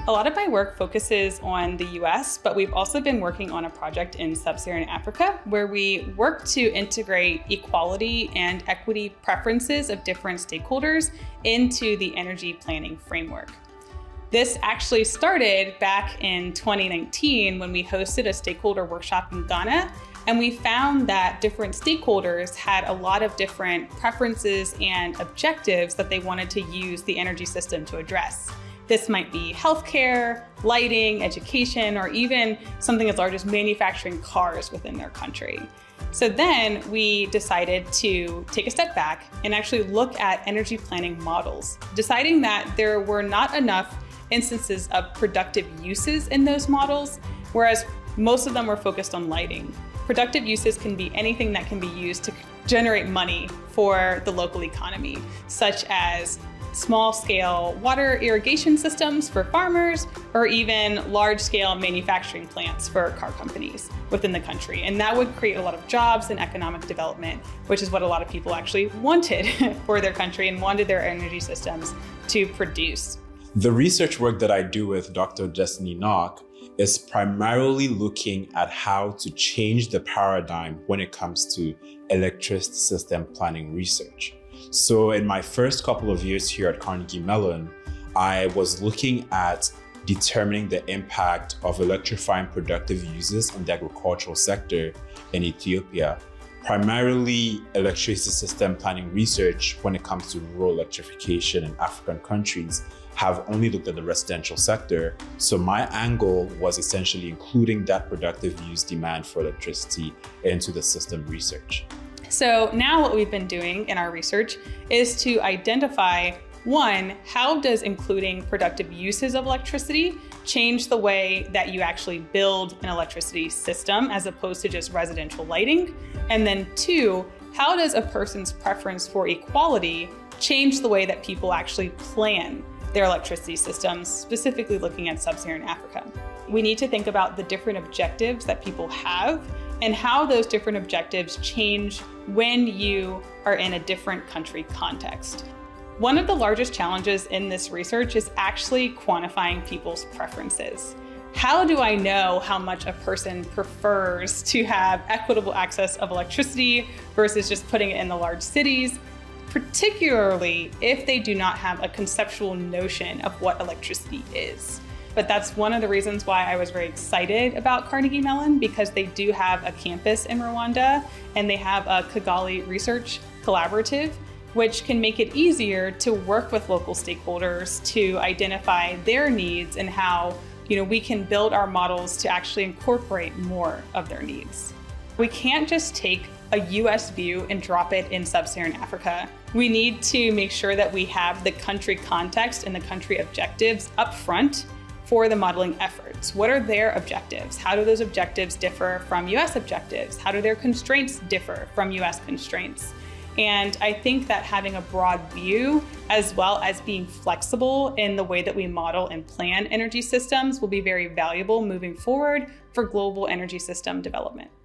A lot of my work focuses on the US, but we've also been working on a project in Sub-Saharan Africa where we work to integrate equality and equity preferences of different stakeholders into the energy planning framework. This actually started back in 2019 when we hosted a stakeholder workshop in Ghana, and we found that different stakeholders had a lot of different preferences and objectives that they wanted to use the energy system to address. This might be healthcare, lighting, education, or even something as large as manufacturing cars within their country. So then we decided to take a step back and actually look at energy planning models, deciding that there were not enough instances of productive uses in those models, whereas most of them were focused on lighting. Productive uses can be anything that can be used to generate money for the local economy, such as small-scale water irrigation systems for farmers, or even large-scale manufacturing plants for car companies within the country. And that would create a lot of jobs and economic development, which is what a lot of people actually wanted for their country and wanted their energy systems to produce. The research work that I do with Dr. Destenie Nock is primarily looking at how to change the paradigm when it comes to electricity system planning research. So in my first couple of years here at Carnegie Mellon, I was looking at determining the impact of electrifying productive uses in the agricultural sector in Ethiopia. Primarily electricity system planning research when it comes to rural electrification in African countries have only looked at the residential sector. So my angle was essentially including that productive use demand for electricity into the system research. So now what we've been doing in our research is to identify, one, how does including productive uses of electricity change the way that you actually build an electricity system as opposed to just residential lighting? And then two, how does a person's preference for equality change the way that people actually plan their electricity systems, specifically looking at Sub-Saharan Africa? We need to think about the different objectives that people have and how those different objectives change when you are in a different country context. One of the largest challenges in this research is actually quantifying people's preferences. How do I know how much a person prefers to have equitable access of electricity versus just putting it in the large cities, particularly if they do not have a conceptual notion of what electricity is? But that's one of the reasons why I was very excited about Carnegie Mellon, because they do have a campus in Rwanda and they have a Kigali research collaborative, which can make it easier to work with local stakeholders to identify their needs and how we can build our models to actually incorporate more of their needs. We can't just take a US view and drop it in Sub-Saharan Africa. We need to make sure that we have the country context and the country objectives up front for the modeling efforts. What are their objectives? How do those objectives differ from US objectives? How do their constraints differ from US constraints? And I think that having a broad view, as well as being flexible in the way that we model and plan energy systems, will be very valuable moving forward for global energy system development.